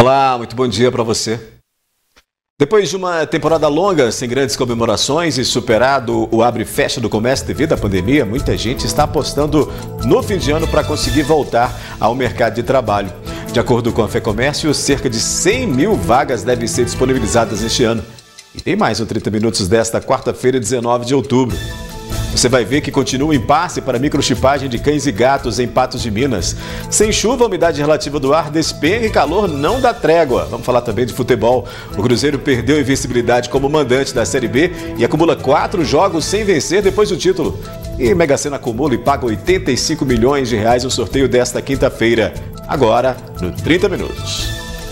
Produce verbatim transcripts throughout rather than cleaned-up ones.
Olá, muito bom dia para você. Depois de uma temporada longa, sem grandes comemorações e superado o abre e fecha do comércio devido à pandemia, muita gente está apostando no fim de ano para conseguir voltar ao mercado de trabalho. De acordo com a FEComércio, cerca de cem mil vagas devem ser disponibilizadas este ano. E tem mais um trinta minutos desta quarta-feira, dezenove de outubro. Você vai ver que continua o impasse para microchipagem de cães e gatos em Patos de Minas. Sem chuva, a umidade relativa do ar despenca e calor não dá trégua. Vamos falar também de futebol. O Cruzeiro perdeu a invencibilidade como mandante da Série B e acumula quatro jogos sem vencer depois do título. E Mega Sena acumula e paga oitenta e cinco milhões de reais no sorteio desta quinta-feira. Agora, no trinta minutos.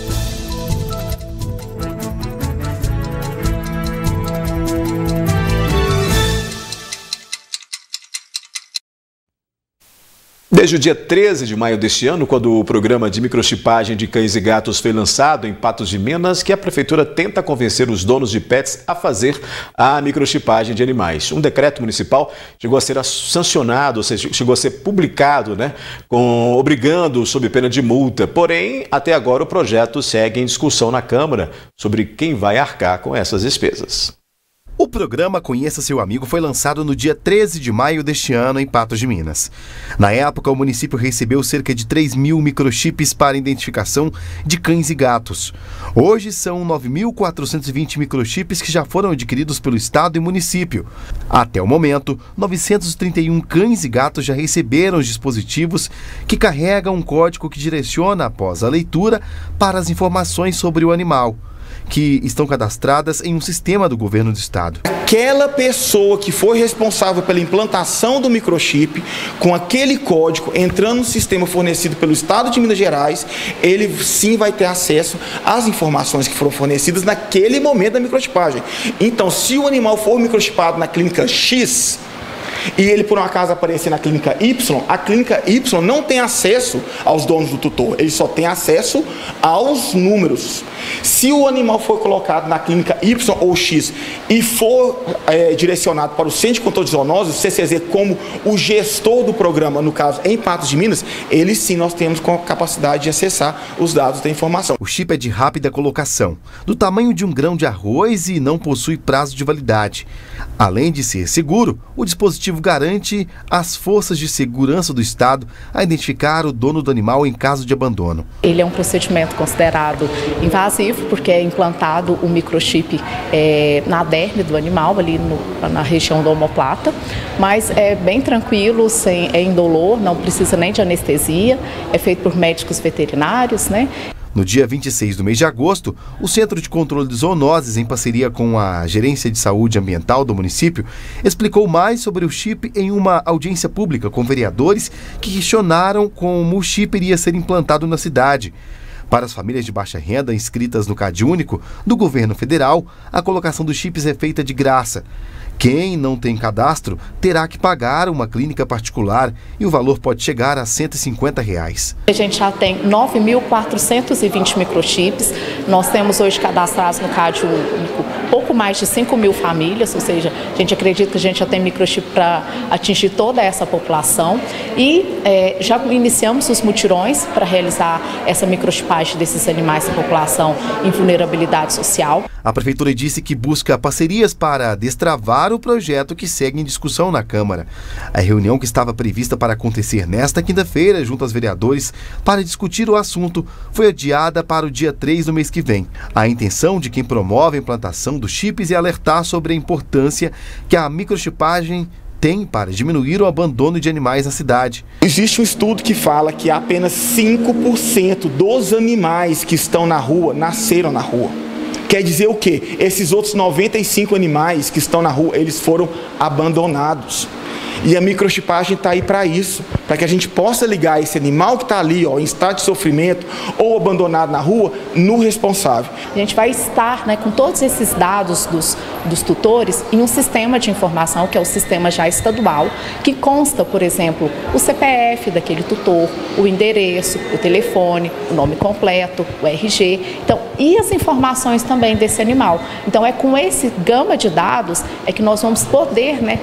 Desde o dia treze de maio deste ano, quando o programa de microchipagem de cães e gatos foi lançado em Patos de Minas, que a prefeitura tenta convencer os donos de pets a fazer a microchipagem de animais. Um decreto municipal chegou a ser sancionado, ou seja, chegou a ser publicado, né, com, obrigando sob pena de multa. Porém, até agora o projeto segue em discussão na Câmara sobre quem vai arcar com essas despesas. O programa Conheça Seu Amigo foi lançado no dia treze de maio deste ano em Patos de Minas. Na época, o município recebeu cerca de três mil microchips para identificação de cães e gatos. Hoje são nove mil quatrocentos e vinte microchips que já foram adquiridos pelo estado e município. Até o momento, novecentos e trinta e um cães e gatos já receberam os dispositivos que carregam um código que direciona, após a leitura, para as informações sobre o animal, que estão cadastradas em um sistema do governo do estado. Aquela pessoa que foi responsável pela implantação do microchip, com aquele código entrando no sistema fornecido pelo estado de Minas Gerais, ele sim vai ter acesso às informações que foram fornecidas naquele momento da microchipagem. Então, se o animal for microchipado na clínica X, e ele por um acaso aparecer na clínica Y, a clínica Y não tem acesso aos donos do tutor, ele só tem acesso aos números. Se o animal for colocado na clínica Y ou X e for é, direcionado para o Centro de Controle de Zoonoses, o C C Z, como o gestor do programa, no caso em Patos de Minas, ele sim nós temos com a capacidade de acessar os dados da informação. O chip é de rápida colocação, do tamanho de um grão de arroz e não possui prazo de validade. Além de ser seguro, o dispositivo garante às forças de segurança do estado a identificar o dono do animal em caso de abandono. Ele é um procedimento considerado invasivo, porque é implantado o microchip é, na derme do animal, ali no, na região da omoplata, mas é bem tranquilo, sem, é indolor, não precisa nem de anestesia, é feito por médicos veterinários, né? No dia vinte e seis do mês de agosto, o Centro de Controle de Zoonoses, em parceria com a Gerência de Saúde Ambiental do município, explicou mais sobre o chip em uma audiência pública com vereadores que questionaram como o chip iria ser implantado na cidade. Para as famílias de baixa renda inscritas no CadÚnico do governo federal, a colocação dos chips é feita de graça. Quem não tem cadastro terá que pagar uma clínica particular e o valor pode chegar a cento e cinquenta reais. A gente já tem nove mil quatrocentos e vinte microchips, nós temos hoje cadastrados no CadÚnico pouco mais de cinco mil famílias, ou seja, a gente acredita que a gente já tem microchip para atingir toda essa população e é, já iniciamos os mutirões para realizar essa microchipagem desses animais da população em vulnerabilidade social. A prefeitura disse que busca parcerias para destravar o projeto que segue em discussão na Câmara. A reunião, que estava prevista para acontecer nesta quinta-feira, junto aos vereadores, para discutir o assunto, foi adiada para o dia três do mês que vem. A intenção de quem promove a implantação dos chips é alertar sobre a importância que a microchipagem tem para diminuir o abandono de animais na cidade. Existe um estudo que fala que apenas cinco por cento dos animais que estão na rua nasceram na rua. Quer dizer o quê? Esses outros noventa e cinco animais que estão na rua, eles foram abandonados. E a microchipagem está aí para isso, para que a gente possa ligar esse animal que está ali, ó, em estado de sofrimento ou abandonado na rua, no responsável. A gente vai estar, né, com todos esses dados dos, dos tutores em um sistema de informação, que é o sistema já estadual, que consta, por exemplo, o C P F daquele tutor, o endereço, o telefone, o nome completo, o R G, então, e as informações também desse animal. Então, é com esse gama de dados é que nós vamos poder, né,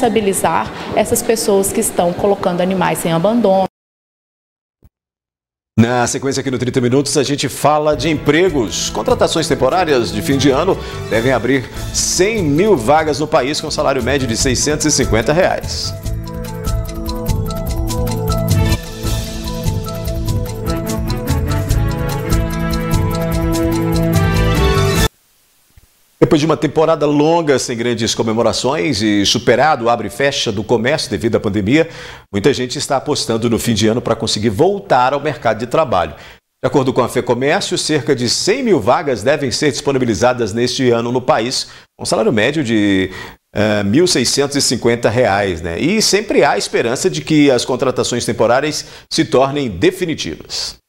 responsabilizar essas pessoas que estão colocando animais em abandono. Na sequência aqui no trinta Minutos, a gente fala de empregos. Contratações temporárias de fim de ano devem abrir cem mil vagas no país com salário médio de seiscentos e cinquenta reais. Depois de uma temporada longa, sem grandes comemorações e superado o abre e fecha do comércio devido à pandemia, muita gente está apostando no fim de ano para conseguir voltar ao mercado de trabalho. De acordo com a FEComércio, cerca de cem mil vagas devem ser disponibilizadas neste ano no país, com salário médio de uh, mil seiscentos e cinquenta reais, né? E sempre há esperança de que as contratações temporárias se tornem definitivas.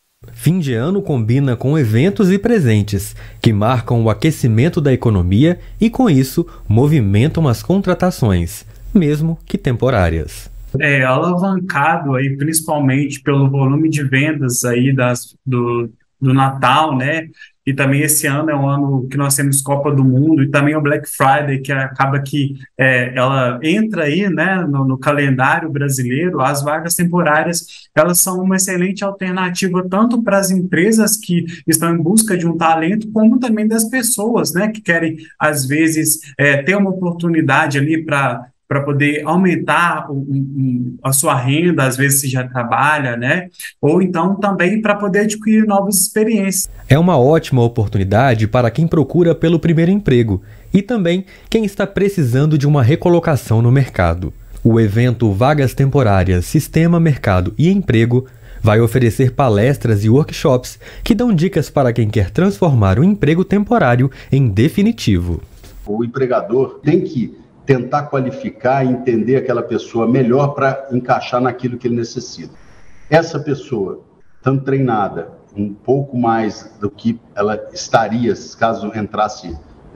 Fim de ano combina com eventos e presentes que marcam o aquecimento da economia e, com isso, movimentam as contratações, mesmo que temporárias. É alavancado aí principalmente pelo volume de vendas aí das, do, do Natal, né? E também esse ano é um ano que nós temos Copa do Mundo e também o Black Friday, que acaba que é, ela entra aí, né, no, no calendário brasileiro. As vagas temporárias, elas são uma excelente alternativa tanto para as empresas que estão em busca de um talento, como também das pessoas, né, que querem, às vezes, é, ter uma oportunidade ali para para poder aumentar o, um, a sua renda, às vezes se já trabalha, né? Ou então também para poder adquirir novas experiências. É uma ótima oportunidade para quem procura pelo primeiro emprego e também quem está precisando de uma recolocação no mercado. O evento Vagas Temporárias, Sistema, Mercado e Emprego vai oferecer palestras e workshops que dão dicas para quem quer transformar o emprego temporário em definitivo. O empregador tem que tentar qualificar e entender aquela pessoa melhor para encaixar naquilo que ele necessita. Essa pessoa, tanto treinada, um pouco mais do que ela estaria caso entrasse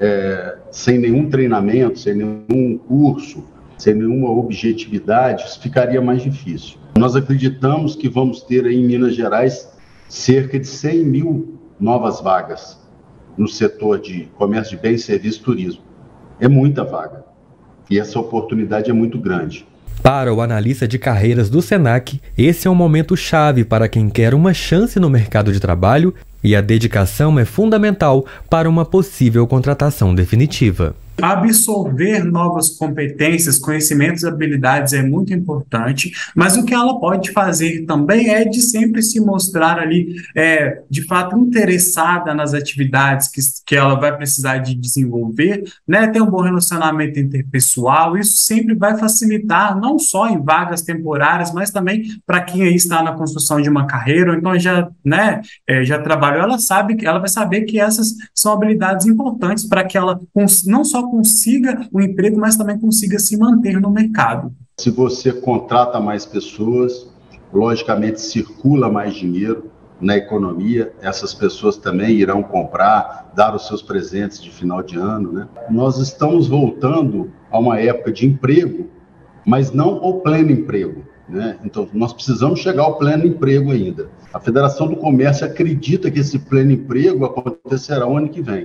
é, sem nenhum treinamento, sem nenhum curso, sem nenhuma objetividade, isso ficaria mais difícil. Nós acreditamos que vamos ter aí em Minas Gerais cerca de cem mil novas vagas no setor de comércio de bens, serviços e turismo. É muita vaga. E essa oportunidade é muito grande. Para o analista de carreiras do Senac, esse é um momento chave para quem quer uma chance no mercado de trabalho e a dedicação é fundamental para uma possível contratação definitiva. Absorver novas competências, conhecimentos e habilidades é muito importante, mas o que ela pode fazer também é de sempre se mostrar ali, é, de fato, interessada nas atividades que, que ela vai precisar de desenvolver, né? Ter um bom relacionamento interpessoal, isso sempre vai facilitar, não só em vagas temporárias, mas também para quem aí está na construção de uma carreira, ou então já, né, é, já trabalhou, ela sabe, ela vai saber que essas são habilidades importantes para que ela não só consiga o emprego, mas também consiga se manter no mercado. Se você contrata mais pessoas, logicamente circula mais dinheiro na economia, essas pessoas também irão comprar, dar os seus presentes de final de ano, né? Nós estamos voltando a uma época de emprego, mas não ao pleno emprego, né? Então, nós precisamos chegar ao pleno emprego ainda. A Federação do Comércio acredita que esse pleno emprego acontecerá o ano que vem.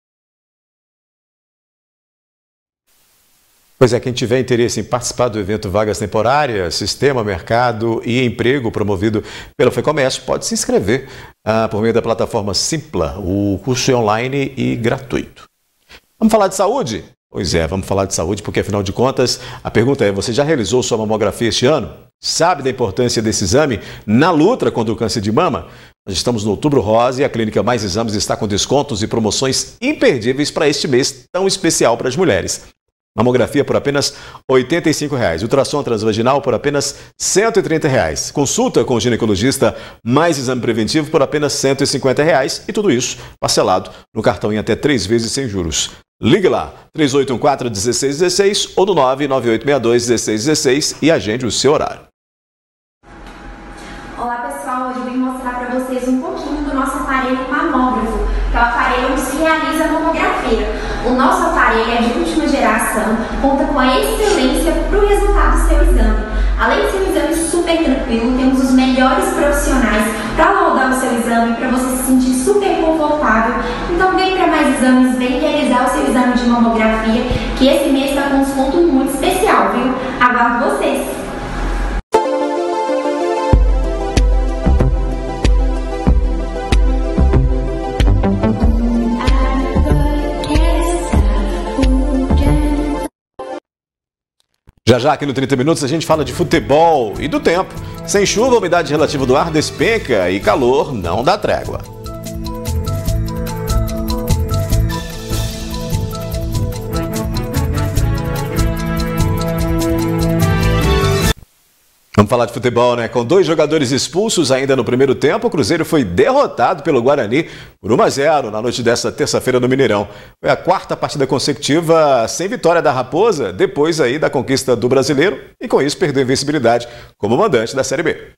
Pois é, quem tiver interesse em participar do evento Vagas Temporárias, Sistema, Mercado e Emprego, promovido pela FEComércio, pode se inscrever ah, por meio da plataforma Simpla. O curso é online e gratuito. Vamos falar de saúde? Pois é, vamos falar de saúde, porque afinal de contas, a pergunta é, você já realizou sua mamografia este ano? Sabe da importância desse exame na luta contra o câncer de mama? Nós estamos no Outubro Rosa e a Clínica Mais Exames está com descontos e promoções imperdíveis para este mês tão especial para as mulheres. Mamografia por apenas oitenta e cinco reais. Ultrassom transvaginal por apenas cento e trinta reais. Consulta com o ginecologista mais exame preventivo por apenas cento e cinquenta reais. E tudo isso parcelado no cartão em até três vezes sem juros. Ligue lá, três oito um quatro, um seis um seis ou no nove nove oito seis dois, um seis um seis e agende o seu horário. Olá pessoal, hoje eu vim mostrar para vocês um pouquinho do nosso aparelho mamógrafo, que é o aparelho onde se realiza a mamografia. O nosso aparelho é de última geração, conta com a excelência para o resultado do seu exame. Além de ser um exame super tranquilo, temos os melhores profissionais para laudar o seu exame, para você se sentir super confortável. Então vem para Mais Exames, vem realizar o seu exame de mamografia, que esse mês está com um desconto muito especial, viu? Aguardo vocês! Já já aqui no trinta Minutos a gente fala de futebol e do tempo. Sem chuva, a umidade relativa do ar despenca e calor não dá trégua. Vamos falar de futebol, né? Com dois jogadores expulsos ainda no primeiro tempo, o Cruzeiro foi derrotado pelo Guarani por um a zero na noite desta terça-feira no Mineirão. Foi a quarta partida consecutiva sem vitória da Raposa, depois aí da conquista do Brasileiro, e com isso perdeu a invencibilidade como mandante da Série B.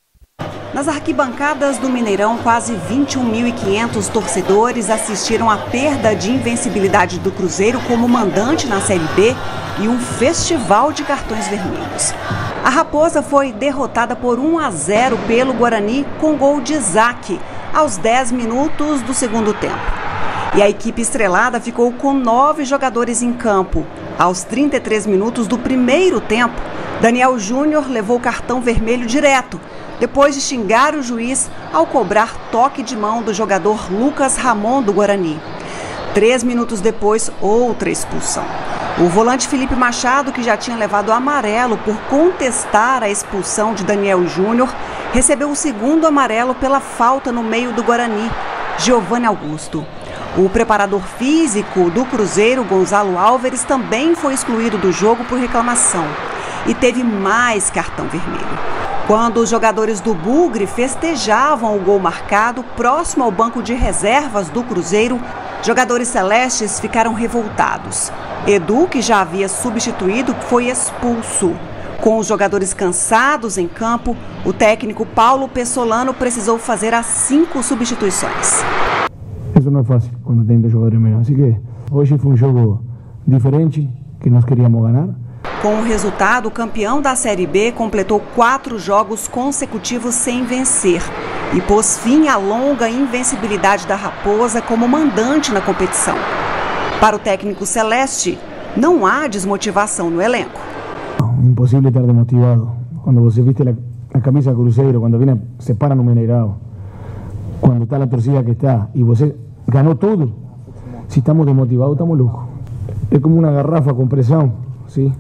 Nas arquibancadas do Mineirão, quase vinte e um mil e quinhentos torcedores assistiram à perda de invencibilidade do Cruzeiro como mandante na Série B e um festival de cartões vermelhos. A Raposa foi derrotada por um a zero pelo Guarani com gol de Isaac, aos dez minutos do segundo tempo. E a equipe estrelada ficou com nove jogadores em campo. Aos trinta e três minutos do primeiro tempo, Daniel Júnior levou cartão vermelho direto, depois de xingar o juiz ao cobrar toque de mão do jogador Lucas Ramon do Guarani. Três minutos depois, outra expulsão. O volante Felipe Machado, que já tinha levado amarelo por contestar a expulsão de Daniel Júnior, recebeu o segundo amarelo pela falta no meio do Guarani, Giovanni Augusto. O preparador físico do Cruzeiro, Gonzalo Álvares, também foi excluído do jogo por reclamação e teve mais cartão vermelho. Quando os jogadores do Bugre festejavam o gol marcado próximo ao banco de reservas do Cruzeiro, jogadores celestes ficaram revoltados. Edu, que já havia substituído, foi expulso. Com os jogadores cansados em campo, o técnico Paulo Pessolano precisou fazer as cinco substituições. Isso não é fácil quando tem dois jogadores menos. Assim que hoje foi um jogo diferente, que nós queríamos ganhar. Com o resultado, o campeão da Série B completou quatro jogos consecutivos sem vencer e pôs fim à longa invencibilidade da Raposa como mandante na competição. Para o técnico celeste, não há desmotivação no elenco. Impossível estar desmotivado. Quando você viste a camisa Cruzeiro, quando vem, se para no Mineirão, quando está a torcida que está e você ganhou tudo, se estamos desmotivados, estamos loucos. É como uma garrafa com pressão, sim?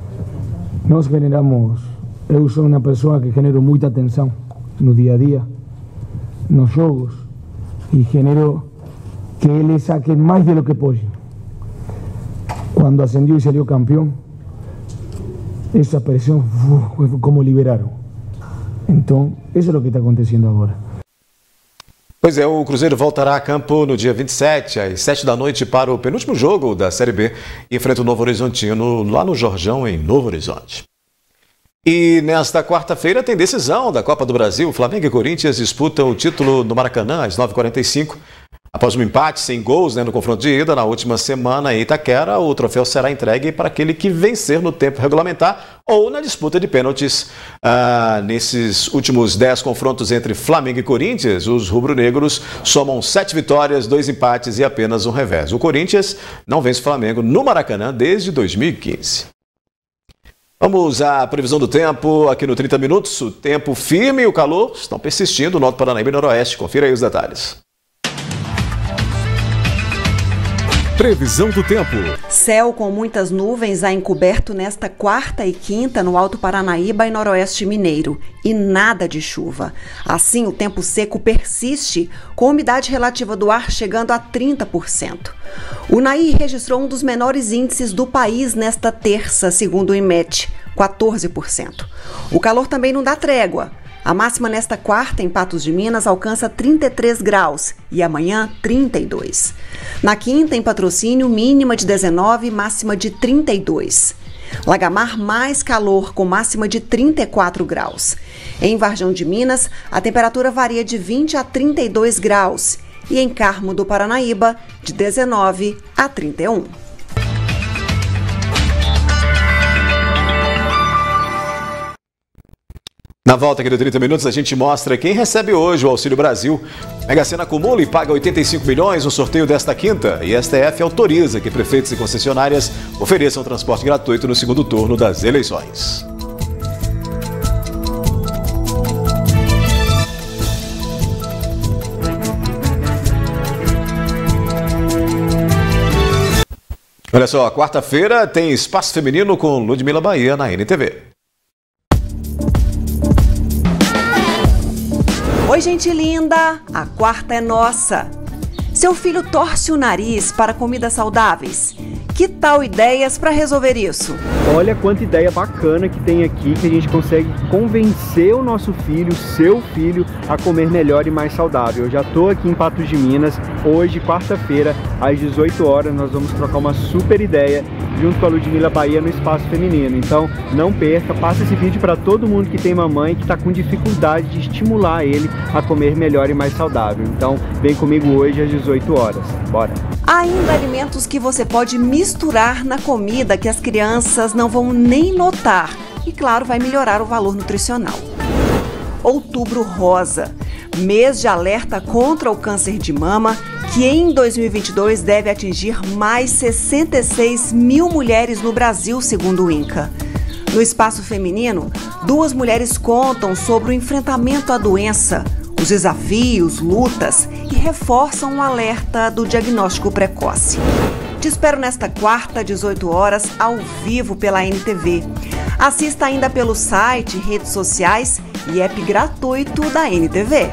Nós generamos, eu sou uma pessoa que genero muita tensão no dia a dia, nos jogos, e genero que eles saquen mais de lo que podem. Quando ascendiu e saiu campeão, essa pressão foi como liberaram. Então, isso é o que está acontecendo agora. Pois é, o Cruzeiro voltará a campo no dia vinte e sete, às sete da noite, para o penúltimo jogo da Série B, e enfrenta o Novo Horizontino lá no Jorjão, em Novo Horizonte. E nesta quarta-feira tem decisão da Copa do Brasil. Flamengo e Corinthians disputam o título no Maracanã às nove e quarenta e cinco. Após um empate sem gols, né, no confronto de ida na última semana em Itaquera, o troféu será entregue para aquele que vencer no tempo regulamentar ou na disputa de pênaltis. Ah, nesses últimos dez confrontos entre Flamengo e Corinthians, os rubro-negros somam sete vitórias, dois empates e apenas um revés. O Corinthians não vence o Flamengo no Maracanã desde dois mil e quinze. Vamos à previsão do tempo aqui no trinta Minutos. O tempo firme e o calor estão persistindo no Alto Paranaíba e Noroeste. Confira aí os detalhes. Previsão do tempo. Céu com muitas nuvens a encoberto nesta quarta e quinta no Alto Paranaíba e Noroeste Mineiro. E nada de chuva. Assim, o tempo seco persiste, com umidade relativa do ar chegando a trinta por cento. O Naí registrou um dos menores índices do país nesta terça, segundo o IMET, quatorze por cento. O calor também não dá trégua. A máxima nesta quarta, em Patos de Minas, alcança trinta e três graus e amanhã trinta e dois. Na quinta, em Patrocínio, mínima de dezenove, máxima de trinta e dois. Lagamar, mais calor, com máxima de trinta e quatro graus. Em Varjão de Minas, a temperatura varia de vinte a trinta e dois graus. E em Carmo do Paranaíba, de dezenove a trinta e um. Na volta aqui do trinta Minutos, a gente mostra quem recebe hoje o Auxílio Brasil. Mega Sena acumula e paga oitenta e cinco milhões no sorteio desta quinta. E S T F autoriza que prefeitos e concessionárias ofereçam transporte gratuito no segundo turno das eleições. Olha só, quarta-feira tem Espaço Feminino com Ludmila Bahia na N T V. Oi, gente linda! A quarta é nossa! Seu filho torce o nariz para comidas saudáveis? Que tal ideias para resolver isso? Olha quanta ideia bacana que tem aqui, que a gente consegue convencer o nosso filho, seu filho, a comer melhor e mais saudável. Eu já estou aqui em Patos de Minas, hoje, quarta-feira, às dezoito horas, nós vamos trocar uma super ideia junto com a Ludmila Bahia no Espaço Feminino. Então, não perca, passa esse vídeo para todo mundo que tem mamãe que está com dificuldade de estimular ele a comer melhor e mais saudável. Então, vem comigo hoje às dezoito horas. Bora! Há ainda alimentos que você pode misturar na comida que as crianças não vão nem notar e, claro, vai melhorar o valor nutricional. Outubro Rosa, mês de alerta contra o câncer de mama, que em dois mil e vinte e dois deve atingir mais sessenta e seis mil mulheres no Brasil, segundo o INCA. No Espaço Feminino, duas mulheres contam sobre o enfrentamento à doença, os desafios, lutas e reforçam o alerta do diagnóstico precoce. Te espero nesta quarta, dezoito horas, ao vivo pela N T V. Assista ainda pelo site, redes sociais e app gratuito da N T V.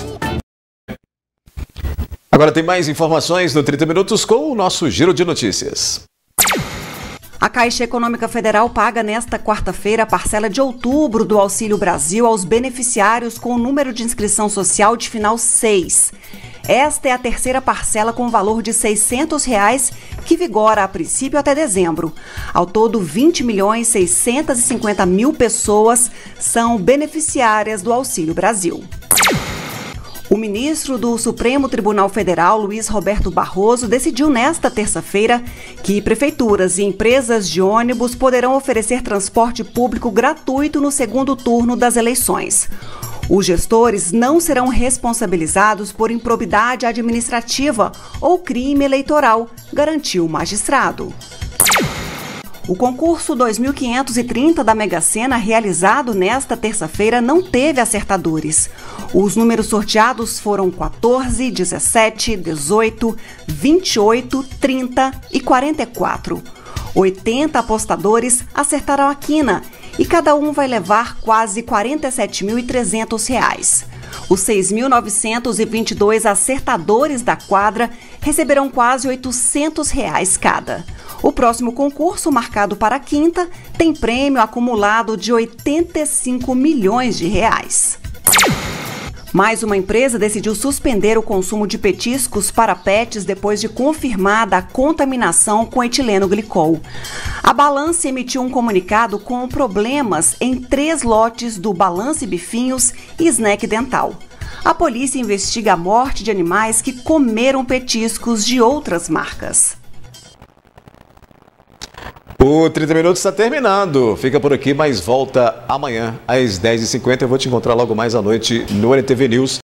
Agora tem mais informações no trinta minutos com o nosso Giro de Notícias. A Caixa Econômica Federal paga nesta quarta-feira a parcela de outubro do Auxílio Brasil aos beneficiários com o número de inscrição social de final seis. Esta é a terceira parcela com valor de seiscentos reais, que vigora a princípio até dezembro. Ao todo, vinte milhões seiscentos e cinquenta mil pessoas são beneficiárias do Auxílio Brasil. O ministro do Supremo Tribunal Federal, Luiz Roberto Barroso, decidiu nesta terça-feira que prefeituras e empresas de ônibus poderão oferecer transporte público gratuito no segundo turno das eleições. Os gestores não serão responsabilizados por improbidade administrativa ou crime eleitoral, garantiu o magistrado. O concurso dois mil quinhentos e trinta da Mega Sena, realizado nesta terça-feira, não teve acertadores. Os números sorteados foram quatorze, dezessete, dezoito, vinte e oito, trinta e quarenta e quatro. oitenta apostadores acertaram a quina e cada um vai levar quase quarenta e sete mil e trezentos reais. Os seis mil novecentos e vinte e dois acertadores da quadra receberão quase oitocentos reais cada. O próximo concurso, marcado para a quinta, tem prêmio acumulado de oitenta e cinco milhões de reais. Mais uma empresa decidiu suspender o consumo de petiscos para pets depois de confirmada a contaminação com etileno glicol. A Balance emitiu um comunicado com problemas em três lotes do Balance Bifinhos e Snack Dental. A polícia investiga a morte de animais que comeram petiscos de outras marcas. O trinta minutos está terminando. Fica por aqui, mas volta amanhã às dez e cinquenta. Eu vou te encontrar logo mais à noite no N T V News